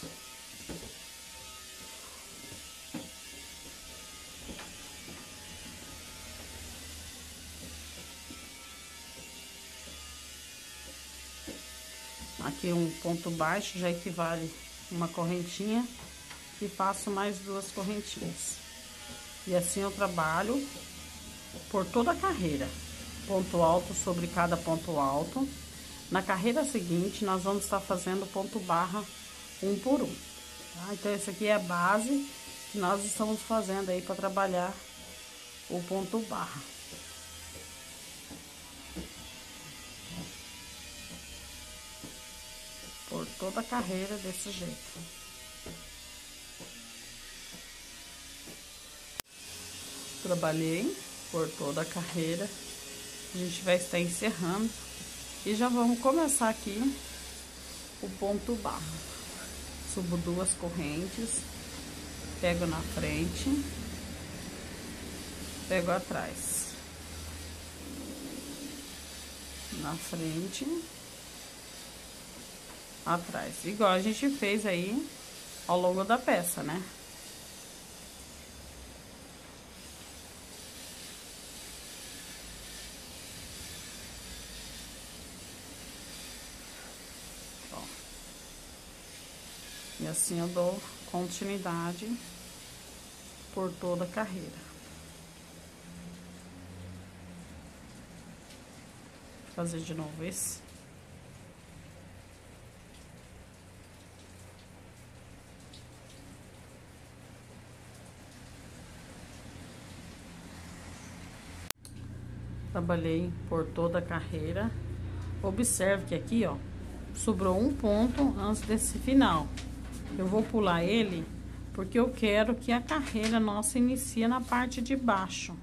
Aqui um ponto baixo já equivale uma correntinha e faço mais duas correntinhas. E assim eu trabalho por toda a carreira, ponto alto sobre cada ponto alto. Na carreira seguinte, nós vamos estar fazendo ponto barra um por um, tá? Então, essa aqui é a base que nós estamos fazendo aí para trabalhar o ponto barra. Por toda a carreira desse jeito. Trabalhei por toda a carreira, a gente vai estar encerrando e já vamos começar aqui o ponto barra. Subo duas correntes, pego na frente, pego atrás, na frente, atrás, igual a gente fez aí ao longo da peça, né? E assim eu dou continuidade por toda a carreira. Vou fazer de novo esse. Trabalhei por toda a carreira. Observe que aqui, ó, sobrou um ponto antes desse final. Eu vou pular ele, porque eu quero que a carreira nossa inicie na parte de baixo.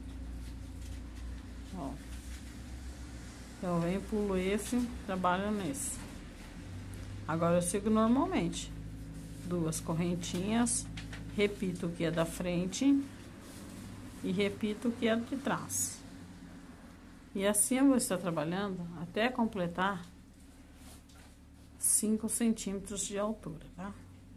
Ó. Então, eu venho, pulo esse, trabalho nesse. Agora, eu sigo normalmente. Duas correntinhas, repito o que é da frente e repito o que é de trás. E assim eu vou estar trabalhando até completar cinco centímetros de altura, tá?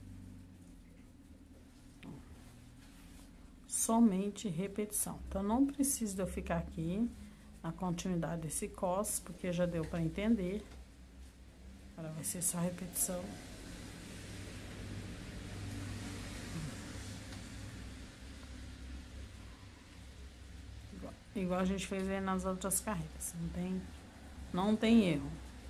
Somente repetição. Então, não precisa de eu ficar aqui na continuidade desse cos, porque já deu para entender. Agora vai ser só repetição. Igual, igual a gente fez aí nas outras carreiras. Não tem, não tem erro.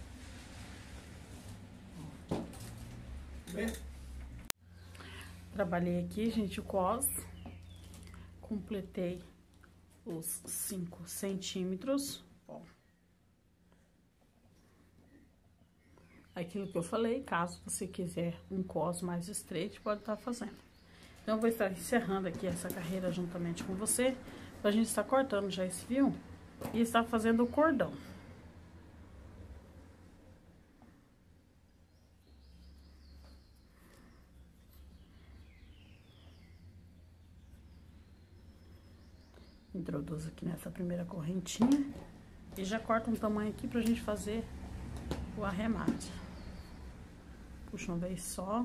Trabalhei aqui, gente, o cos. Completei os cinco centímetros. Ó. Aquilo que eu falei, caso você quiser um cos mais estreito, pode estar fazendo. Então, eu vou estar encerrando aqui essa carreira juntamente com você, pra gente estar cortando já esse fio e estar fazendo o cordão. Introduzo aqui nessa primeira correntinha e já corto um tamanho aqui pra gente fazer o arremate. puxa uma vez só.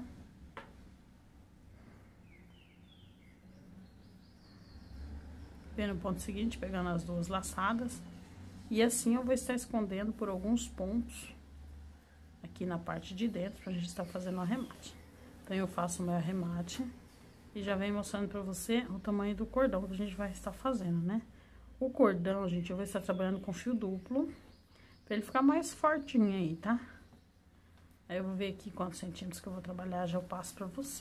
Vem no ponto seguinte, pegando as duas laçadas. E assim eu vou estar escondendo por alguns pontos aqui na parte de dentro, pra gente estar fazendo o arremate. Então, eu faço o meu arremate e já venho mostrando pra você o tamanho do cordão que a gente vai estar fazendo, né? O cordão, gente, eu vou estar trabalhando com fio duplo, pra ele ficar mais fortinho aí, tá? Aí, eu vou ver aqui quantos centímetros que eu vou trabalhar, já eu passo pra você.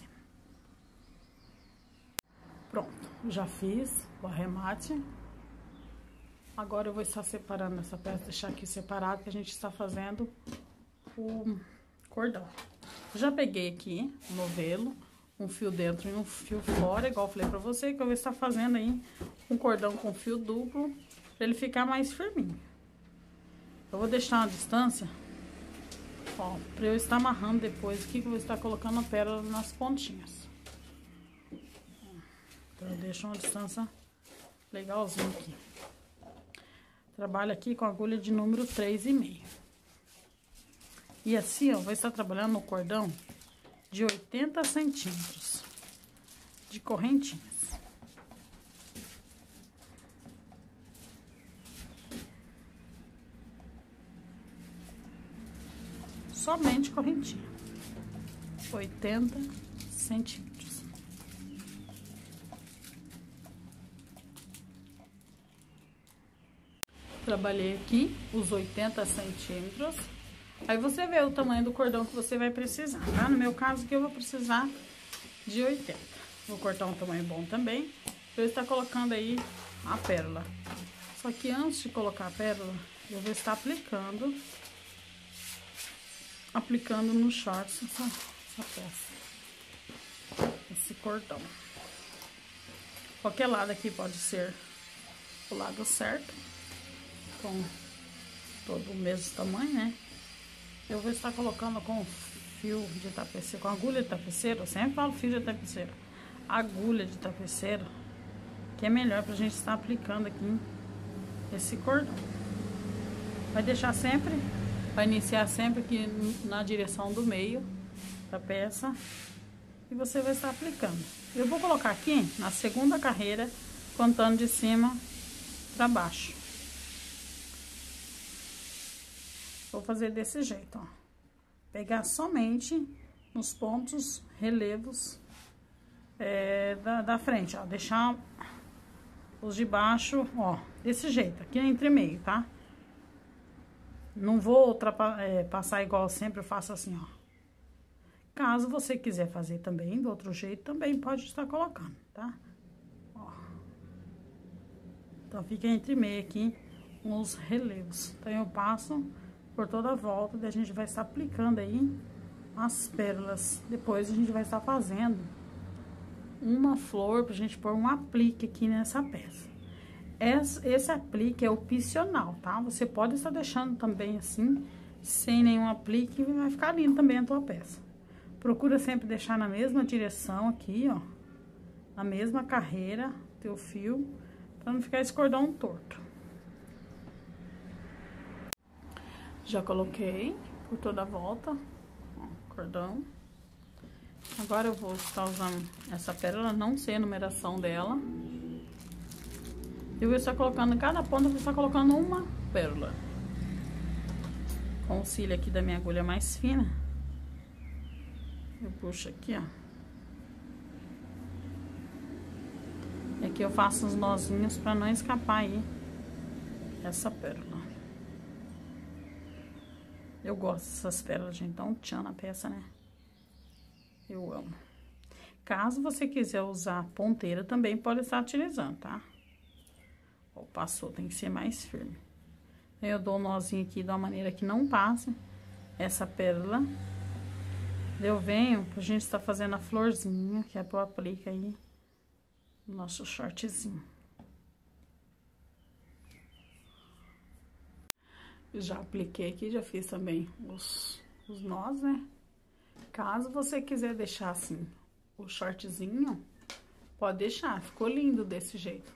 Pronto, já fiz o arremate. Agora, eu vou estar separando essa peça, deixar aqui separado, que a gente está fazendo o cordão. Eu já peguei aqui o novelo, um fio dentro e um fio fora, igual eu falei pra você, que eu vou estar fazendo aí um cordão com fio duplo, pra ele ficar mais firminho. Eu vou deixar uma distância, ó, pra eu estar amarrando depois aqui, que eu vou estar colocando a pérola nas pontinhas. Então, eu deixo uma distância legalzinha aqui. Trabalho aqui com agulha de número três e meio. E assim, ó, vou estar trabalhando no cordão de oitenta centímetros de correntinhas. Somente correntinha. oitenta centímetros. Trabalhei aqui os oitenta centímetros. Aí, você vê o tamanho do cordão que você vai precisar, tá? No meu caso aqui, eu vou precisar de oitenta. Vou cortar um tamanho bom também, pra eu estar colocando aí a pérola. Só que antes de colocar a pérola, eu vou estar aplicando, aplicando no shorts essa, essa peça, esse cordão. Qualquer lado aqui pode ser o lado certo, com todo o mesmo tamanho, né? Eu vou estar colocando com fio de tapeceiro, com agulha de tapeceiro. Eu sempre falo fio de tapeceiro, agulha de tapeceiro, que é melhor pra gente estar aplicando aqui esse cordão. Vai deixar sempre, vai iniciar sempre aqui na direção do meio da peça, e você vai estar aplicando. Eu vou colocar aqui na segunda carreira, contando de cima pra baixo. Vou fazer desse jeito, ó. Pegar somente nos pontos relevos é, da, da frente, ó. Deixar os de baixo, ó, desse jeito, aqui entre meio, tá? Não vou é, passar igual sempre, eu faço assim, ó. Caso você quiser fazer também do outro jeito, também pode estar colocando, tá? Ó. Então, fica entre meio aqui os relevos. Então, eu passo por toda a volta, daí a gente vai estar aplicando aí as pérolas. Depois a gente vai estar fazendo uma flor pra gente pôr um aplique aqui nessa peça. Esse, esse aplique é opcional, tá? Você pode estar deixando também assim, sem nenhum aplique, e vai ficar lindo também a tua peça. Procura sempre deixar na mesma direção aqui, ó, na mesma carreira, teu fio, pra não ficar esse cordão torto. Já coloquei por toda a volta, ó, cordão. Agora eu vou estar usando essa pérola, não sei a numeração dela. Eu vou estar colocando em cada ponta, eu vou estar colocando uma pérola. Com o cílio aqui da minha agulha mais fina, eu puxo aqui, ó. E aqui eu faço os nozinhos pra não escapar aí essa pérola. Eu gosto dessas pérolas, gente, então tchan na peça, né? Eu amo. Caso você quiser usar ponteira, também pode estar utilizando, tá? Ó, passou, tem que ser mais firme. Eu dou um nozinho aqui de uma maneira que não passe essa pérola. Eu venho pra gente estar fazendo a florzinha, que é pra eu aplicar aí no nosso shortzinho. Já apliquei aqui, já fiz também os, os nós, né? Caso você quiser deixar assim o shortzinho, pode deixar, ficou lindo desse jeito.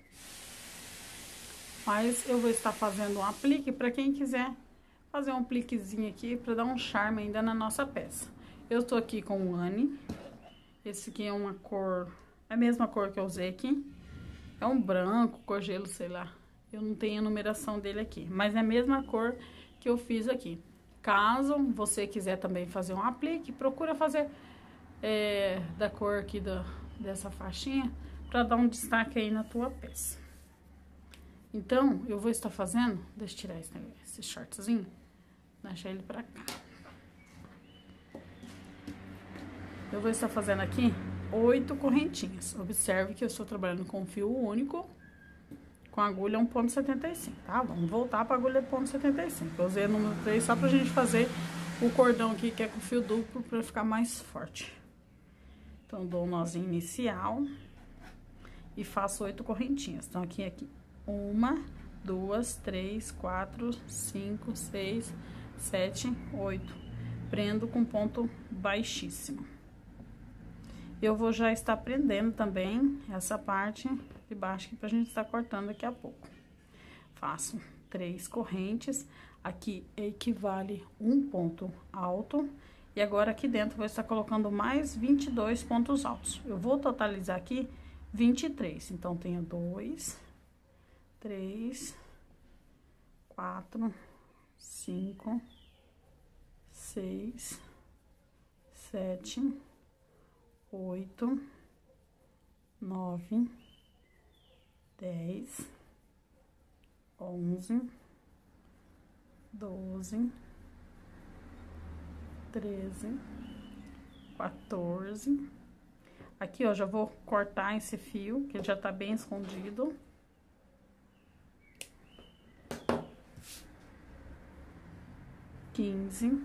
Mas eu vou estar fazendo um aplique para quem quiser fazer um apliquezinho aqui para dar um charme ainda na nossa peça. Eu tô aqui com o Anne. Esse aqui é uma cor, é a mesma cor que eu usei aqui. É um branco, cor gelo, sei lá. Eu não tenho a numeração dele aqui, mas é a mesma cor que eu fiz aqui. Caso você quiser também fazer um aplique, procura fazer é, da cor aqui da, dessa faixinha, para dar um destaque aí na tua peça. Então, eu vou estar fazendo, deixa eu tirar esse, esse shortzinho, deixar ele pra cá. Eu vou estar fazendo aqui oito correntinhas. Observe que eu estou trabalhando com fio único, com agulha um ponto setenta e cinco, tá? Vamos voltar para agulha um ponto setenta e cinco. Eu usei o número três só pra gente fazer o cordão aqui, que é com fio duplo, pra ficar mais forte. Então, dou um nozinho inicial e faço oito correntinhas. Então, aqui, aqui, uma, duas, três, quatro, cinco, seis, sete, oito. Prendo com ponto baixíssimo. Eu vou já estar prendendo também essa parte de baixo aqui pra gente estar cortando daqui a pouco. Faço três correntes, aqui equivale um ponto alto, e agora aqui dentro vou estar colocando mais vinte e dois pontos altos. Eu vou totalizar aqui vinte e três, então tenho dois, três, quatro, cinco, seis, sete, oito, nove, dez, onze, doze, treze, quatorze. Aqui, ó, já vou cortar esse fio, que ele já tá bem escondido. quinze,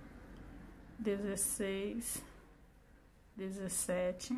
dezesseis, dezessete,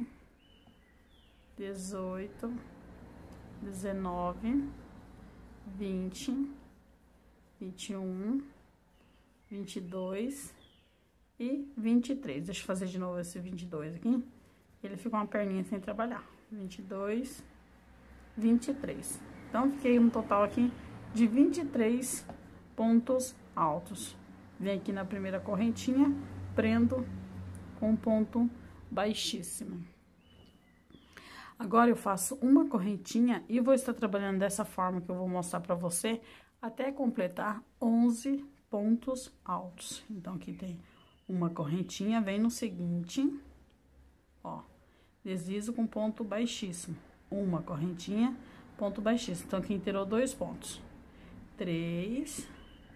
dezoito, dezenove, vinte, vinte e um, vinte e dois e vinte e três. Deixa eu fazer de novo esse vinte e dois aqui. Ele ficou uma perninha sem trabalhar. vinte e dois, vinte e três. Então, fiquei um total aqui de vinte e três pontos altos. Venho aqui na primeira correntinha, prendo com ponto baixíssimo. Agora, eu faço uma correntinha e vou estar trabalhando dessa forma que eu vou mostrar pra você, até completar onze pontos altos. Então, aqui tem uma correntinha, vem no seguinte, ó, deslizo com ponto baixíssimo. Uma correntinha, ponto baixíssimo. Então, aqui inteirou dois pontos. Três,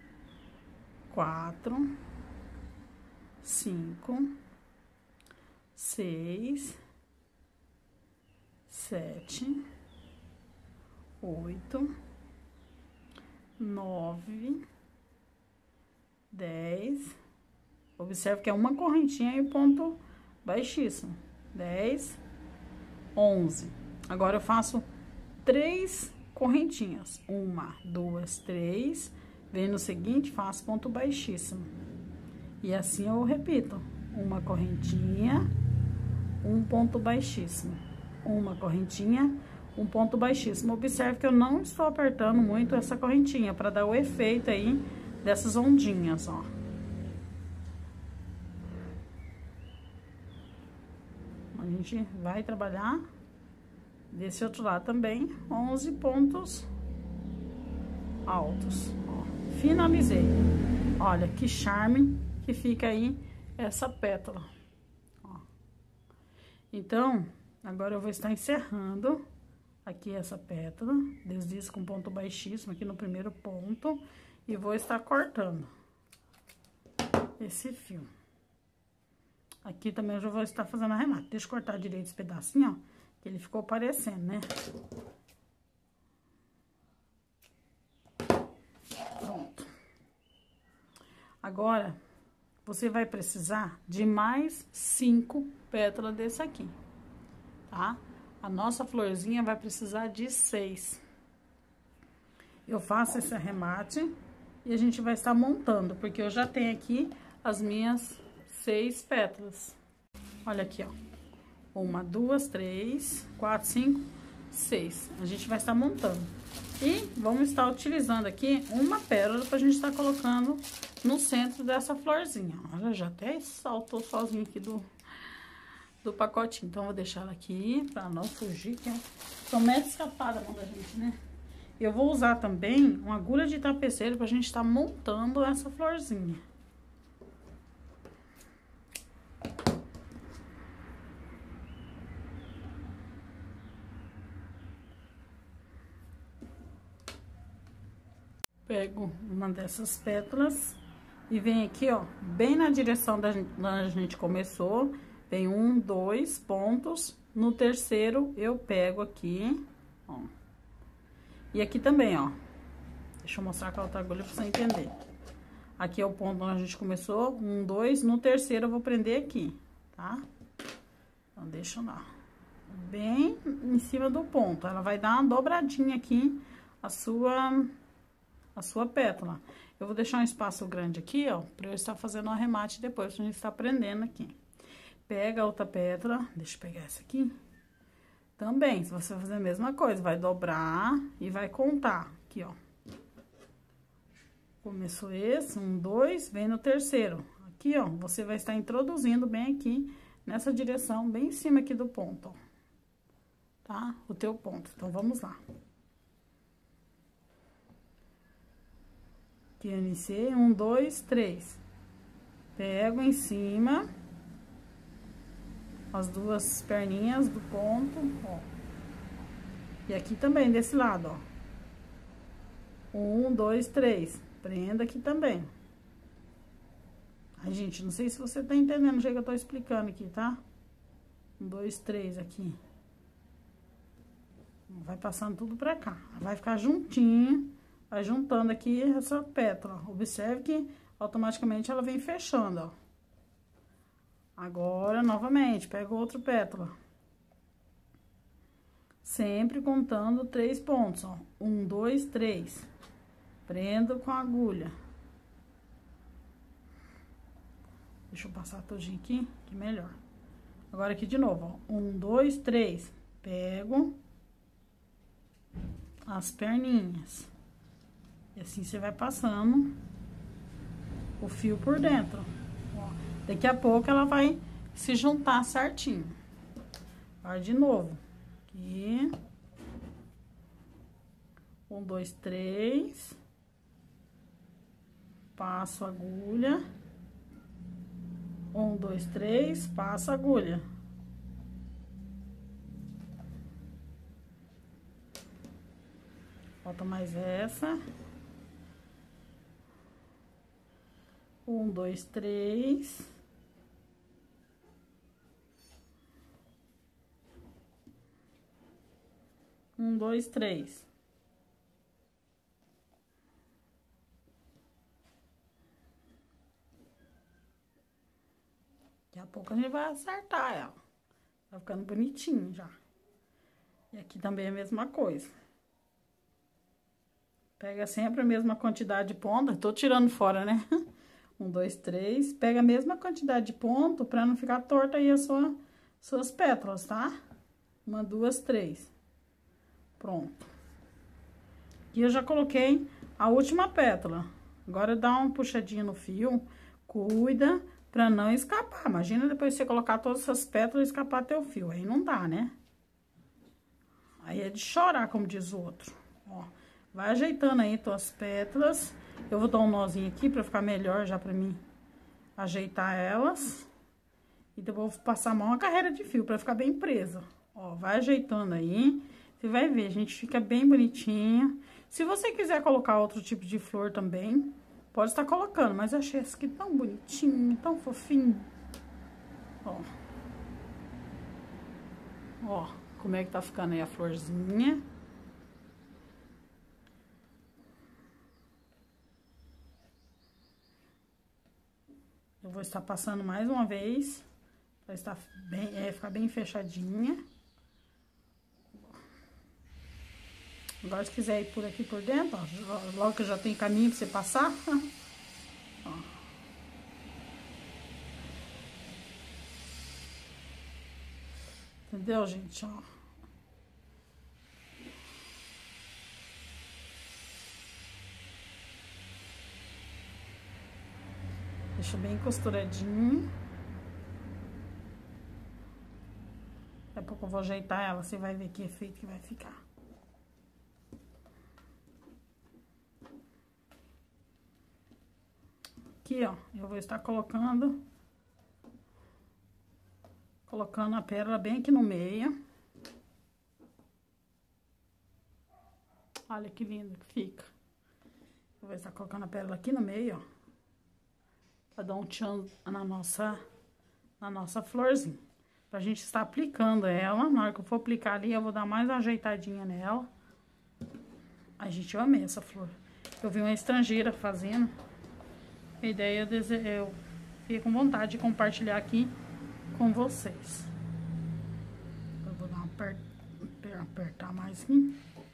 quatro, cinco, seis, sete, oito, nove, dez. Observe que é uma correntinha e ponto baixíssimo. Dez, onze. Agora, eu faço três correntinhas. Uma, duas, três. Vem no seguinte, faço ponto baixíssimo. E assim eu repito. Uma correntinha, um ponto baixíssimo. Uma correntinha, um ponto baixíssimo. Observe que eu não estou apertando muito essa correntinha, para dar o efeito aí dessas ondinhas, ó. A gente vai trabalhar desse outro lado também, onze pontos altos, ó. Finalizei. Olha que charme que fica aí essa pétala, ó. Então, agora eu vou estar encerrando aqui essa pétala, deslizo com ponto baixíssimo aqui no primeiro ponto e vou estar cortando esse fio. Aqui também eu já vou estar fazendo arremate. Deixa eu cortar direito esse pedacinho, ó, que ele ficou parecendo, né? Pronto. Agora, você vai precisar de mais cinco pétalas desse aqui, tá? A nossa florzinha vai precisar de seis. Eu faço esse arremate e a gente vai estar montando, porque eu já tenho aqui as minhas seis pétalas. Olha aqui, ó. Uma, duas, três, quatro, cinco, seis. A gente vai estar montando. E vamos estar utilizando aqui uma pérola pra gente estar colocando no centro dessa florzinha. Olha, já até saltou sozinho aqui do, do pacotinho. Então, vou deixar ela aqui pra não fugir, que é promete escapar da mão da gente, né? Eu vou usar também uma agulha de tapeceiro pra gente estar montando essa florzinha. Pego uma dessas pétalas e venho aqui, ó, bem na direção da gente, da a gente começou. Tem um, dois pontos. No terceiro, eu pego aqui, ó. E aqui também, ó. Deixa eu mostrar com a outra agulha pra você entender. Aqui é o ponto onde a gente começou. Um, dois. No terceiro, eu vou prender aqui, tá? Então, deixa lá. Bem em cima do ponto. Ela vai dar uma dobradinha aqui, a sua... a sua pétala. Eu vou deixar um espaço grande aqui, ó, pra eu estar fazendo o arremate depois, pra gente estar prendendo aqui. Pega a outra pétala, deixa eu pegar essa aqui. Também, se você fazer a mesma coisa, vai dobrar e vai contar aqui, ó. Começou esse, um, dois, vem no terceiro. Aqui, ó, você vai estar introduzindo bem aqui, nessa direção, bem em cima aqui do ponto, ó. Tá? O teu ponto. Então, vamos lá. Aqui eu iniciei, um, dois, três. Pego em cima as duas perninhas do ponto, ó. E aqui também, desse lado, ó. Um, dois, três. Prenda aqui também. Ai, gente, não sei se você tá entendendo o jeito que eu tô explicando aqui, tá? Um, dois, três aqui. Vai passando tudo pra cá. Vai ficar juntinho. Vai juntando aqui essa pétala. Observe que automaticamente ela vem fechando, ó. Agora, novamente, pega outro pétala. Sempre contando três pontos, ó. Um, dois, três. Prendo com a agulha. Deixa eu passar todinho aqui, que melhor. Agora, aqui de novo, ó. Um, dois, três. Pego as perninhas. E assim você vai passando o fio por dentro. Ó, daqui a pouco ela vai se juntar certinho. Vai de novo. Aqui. Um, dois, três. Passo a agulha. Um, dois, três. Passo a agulha. Falta mais essa. Um, dois, três. Um, dois, três. Daqui a pouco a gente vai acertar ela. Tá ficando bonitinho já. E aqui também é a mesma coisa. Pega sempre a mesma quantidade de ponta. Tô tirando fora, né? Um, dois, três. Pega a mesma quantidade de ponto pra não ficar torta aí as sua, suas pétalas, tá? Uma, duas, três. Pronto. E eu já coloquei a última pétala. Agora dá uma puxadinha no fio. Cuida pra não escapar. Imagina depois você colocar todas essas pétalas e escapar teu fio. Aí não dá, né? Aí é de chorar, como diz o outro. Ó. Vai ajeitando aí tuas pétalas. Eu vou dar um nozinho aqui pra ficar melhor já pra mim ajeitar elas. E depois vou passar a mão a carreira de fio pra ficar bem presa. Ó, vai ajeitando aí. Você vai ver, gente, fica bem bonitinho. Se você quiser colocar outro tipo de flor também, pode estar colocando. Mas eu achei esse aqui tão bonitinho, tão fofinho. Ó. Ó, como é que tá ficando aí a florzinha. Eu vou estar passando mais uma vez, pra estar bem, é, ficar bem fechadinha. Agora, se quiser ir por aqui por dentro, ó, logo que já tem caminho pra você passar. Ó. Entendeu, gente? Ó. deixa bem costuradinho. Daqui a pouco eu vou ajeitar ela, você vai ver que efeito que vai ficar. Aqui, ó, eu vou estar colocando, colocando a pérola bem aqui no meio. Olha que lindo que fica. Eu vou estar colocando a pérola aqui no meio, ó. Pra dar um tchan na nossa, na nossa florzinha. Pra gente estar aplicando ela. Na hora que eu for aplicar ali, eu vou dar mais uma ajeitadinha nela. Ai, gente, eu amei essa flor. Eu vi uma estrangeira fazendo. A ideia, eu, eu fiquei com vontade de compartilhar aqui com vocês. Eu vou dar uma aper, apertar mais aqui.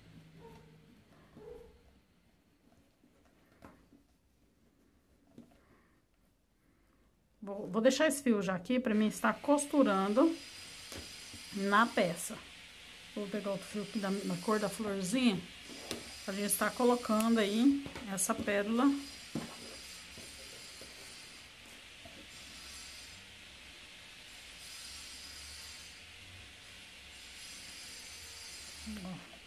Vou, vou deixar esse fio já aqui pra mim estar costurando na peça. Vou pegar outro fio aqui da, da cor da florzinha, pra gente estar colocando aí essa pérola. Ó.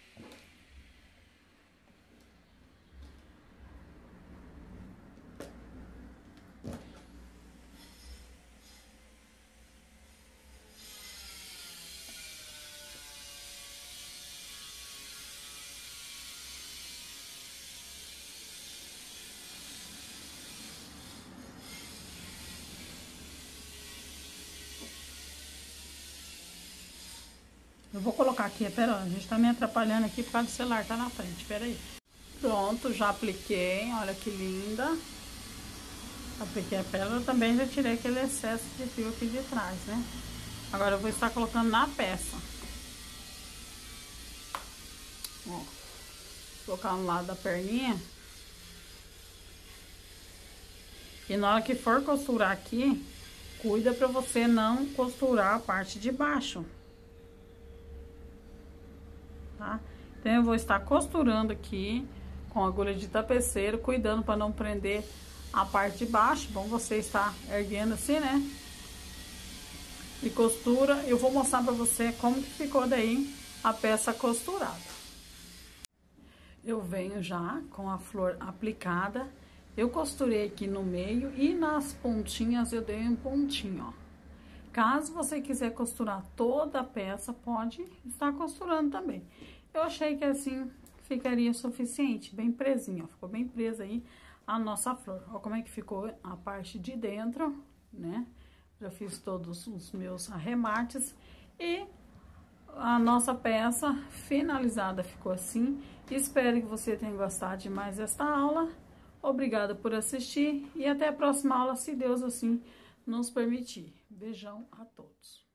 Eu vou colocar aqui, pera, a gente tá me atrapalhando aqui por causa do celular, tá na frente, pera aí. Pronto, já apliquei, olha que linda. Apliquei a pérola, também já tirei aquele excesso de fio aqui de trás, né? Agora eu vou estar colocando na peça. Ó, colocar no lado da perninha. E na hora que for costurar aqui, cuida pra você não costurar a parte de baixo. Tá? Então, eu vou estar costurando aqui com agulha de tapeceiro, cuidando para não prender a parte de baixo. Bom, você está erguendo assim, né? E costura. Eu vou mostrar para você como que ficou daí a peça costurada. Eu venho já com a flor aplicada. Eu costurei aqui no meio e nas pontinhas eu dei um pontinho, ó. Caso você quiser costurar toda a peça, pode estar costurando também. Eu achei que assim ficaria suficiente, bem presinho, ó. Ficou bem presa aí a nossa flor. Olha como é que ficou a parte de dentro, né? Já fiz todos os meus arremates e a nossa peça finalizada ficou assim. Espero que você tenha gostado de mais esta aula. Obrigada por assistir e até a próxima aula, se Deus assim nos permitir. Beijão a todos.